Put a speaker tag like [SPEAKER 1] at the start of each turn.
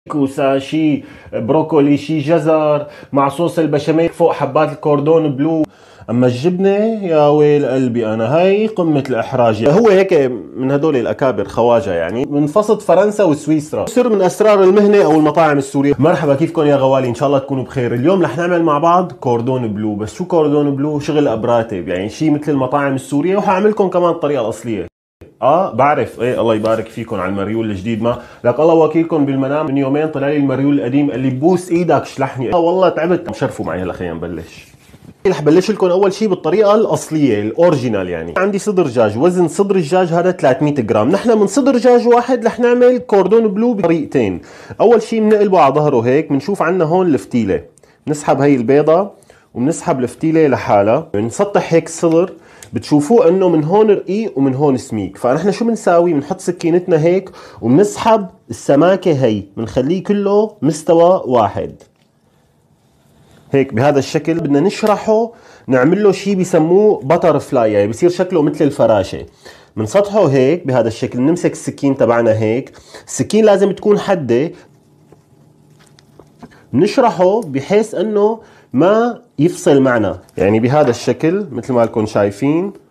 [SPEAKER 1] كوسه، شي بروكولي، شي جزر مع صوص البشاميل، فوق حبات الكوردون بلو. اما الجبنه يا ويل قلبي انا، هاي قمه الاحراج. هو هيك من هدول الاكابر خواجه، يعني من فصد فرنسا وسويسرا. سر من اسرار المهنه او المطاعم السوريه. مرحبا، كيفكم يا غوالي؟ ان شاء الله تكونوا بخير. اليوم رح نعمل مع بعض كوردون بلو. بس شو كوردون بلو؟ شغل ابراتب، يعني شي مثل المطاعم السوريه، وحاعملكم كمان الطريقه الاصليه. بعرف، ايه الله يبارك فيكم على المريول الجديد. ما لك الله وكيلكم، بالمنام من يومين طلع لي المريول القديم اللي بوس ايدك شلحني. والله تعبت. شرفوا معي هلا، خلينا نبلش. رح بلش لكم اول شيء بالطريقه الاصليه الاوريجينال. يعني عندي صدر دجاج، وزن صدر الدجاج هذا 300 جرام. نحن من صدر دجاج واحد رح نعمل كوردون بلو بطريقتين. اول شيء بنقلبه على ظهره هيك، بنشوف عندنا هون الفتيله، بنسحب هي البيضه وبنسحب الفتيله لحالها، بنسطح هيك الصدر. بتشوفوه انه من هون رقيق ومن هون سميك. فنحن شو بنساوي؟ بنحط سكينتنا هيك وبنسحب السماكه هي، بنخليه كله مستوى واحد هيك بهذا الشكل. بدنا نشرحه، نعمل له شيء بيسموه بتر فلاي، يعني بصير شكله مثل الفراشه. بنسطحه هيك بهذا الشكل. نمسك السكين تبعنا هيك، السكين لازم تكون حده. بنشرحه بحيث انه ما يفصل معنا، يعني بهذا الشكل مثل ما لكم شايفين.